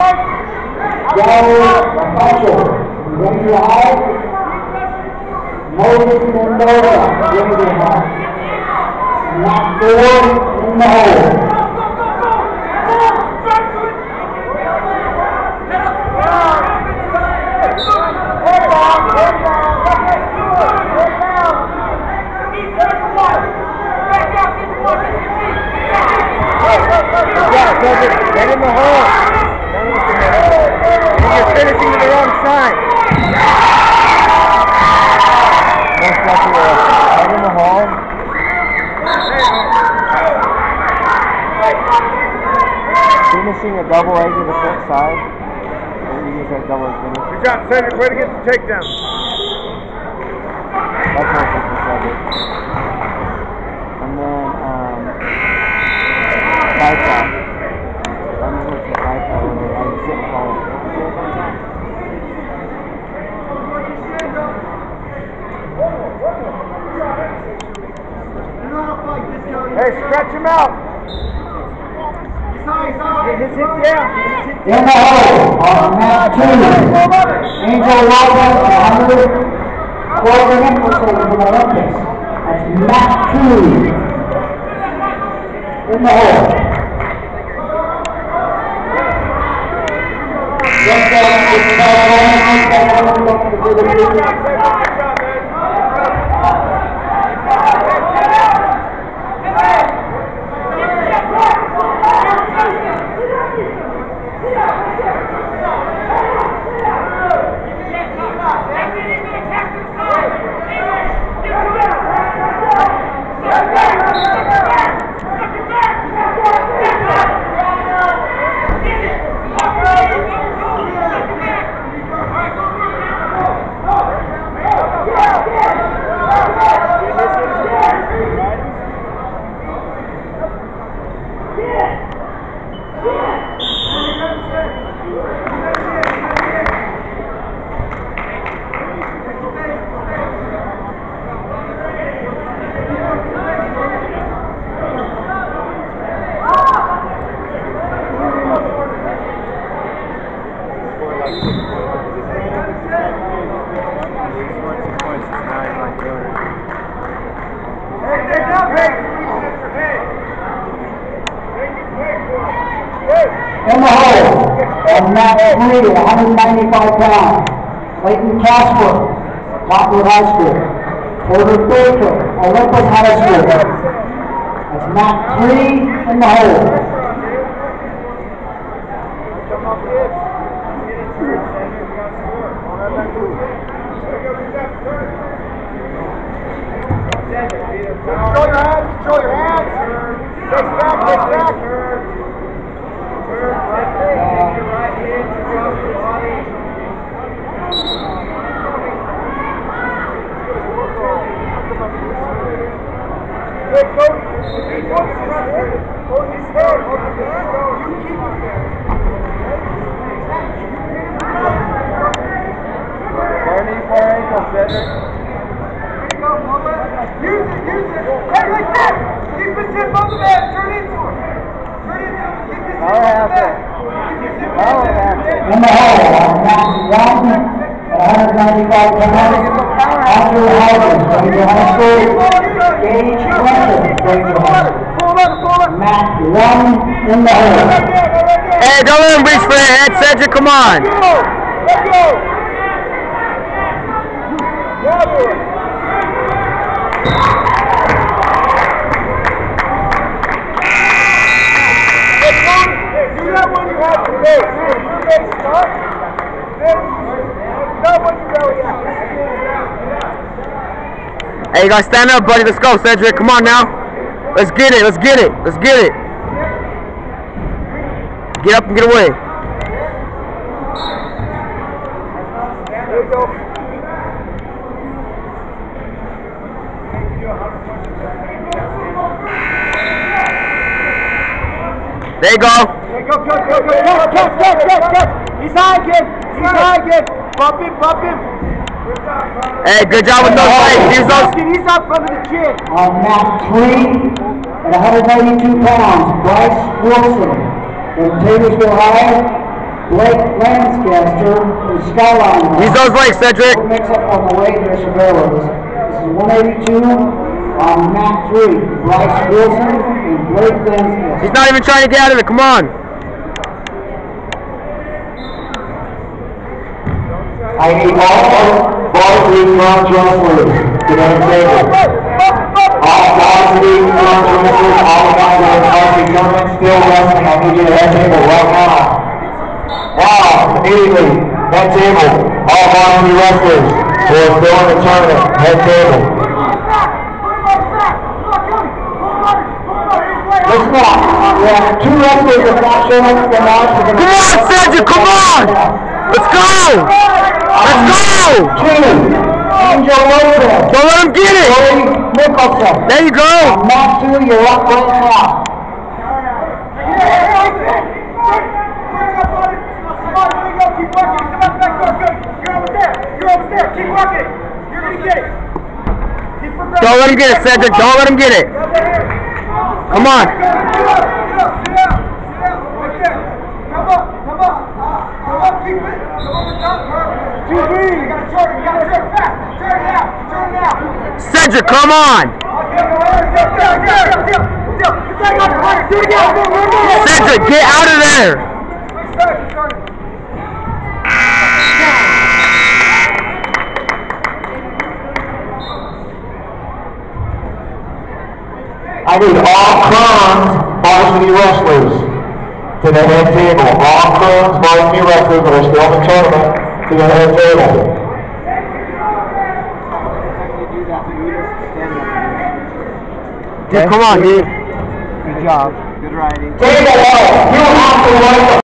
Granger High. Moses Mendoza, Granger High. Not 4 in the hole. Get in the hole. You're finishing to the wrong side. Get in the hole. Finishing a double edge of the front side. And you use that double edge finish. Good job, Cedric. Way to get the takedown. That's what I Cedric. And then, bypass. I'm going to look at bypass when I sit and follow. Hey, stretch him out. In the hole on mat 2, Angel Lopez, 100 golden episode from Olympics. That's mat 2. In the hole. In the hole, on mat 3 at 195 pounds, Clayton Casper, Lockwood High School. Porter Baker, Olympus High School. That's mat 3 in the hole. Control your hands, control your hands. Take back, take back. Hey, Cody. Hold his head. You keep him there. Barney, far ankle, Cedric. Use it. Hey, like that. Keep his hip on the mat. Turn into him. Keep his hip on the mat. In the hole, on mat 1 at 195 pounds, Andrew Howard, Granger High School. Gage Granger, Granger High School. Mat 1 in the hole. Hey, don't let him reach for your head, Cedric. Come on. Let's go. Yeah, boy. Do that when you have the base. You base start. Not when you belly out. Hey, you gotta stand up, buddy. Let's go, Cedric. Come on now. Let's get it. Let's get it. Let's get it. Get up and get away. There you go. There you go. Go. He's high again. Bump him. Hey, good job with those legs. Use those. He's up under the chin. On mat 3 at 192 pounds, Bryce Wilson from Taylorsville High. Blake Lancaster from Skyline. Use those legs, Cedric. No mix up on the way here, Cerveros. This is 182 on mat 3. Bryce Wilson and Blake Lancaster. He's not even trying to get out of it. Come on. I need all varsity front wrestlers to the table. All varsity front wrestlers, all the guys that are varsity tournament still wrestling. I need you to head table right now. Wow, immediately, head table. All varsity wrestlers who are still in the tournament, head table. Listen up. We have 2 wrestlers that have not shown up for the match. Come on, Cedric, come on! Let's go! Let's go! 2, Angel Lopez. Don't let him get it! Corey Nicholson. There you go! On mat 2, you're up right now. Don't let him get it, Cedric. Don't let him get it. Come on. Cedric, come on. Cedric, get out of there. I need all Crohn's varsity wrestlers to the head table. All Crohn's varsity wrestlers that are still in the tournament to the head table. Dude, come on, dude. Good job. Good riding. Table, you have to run the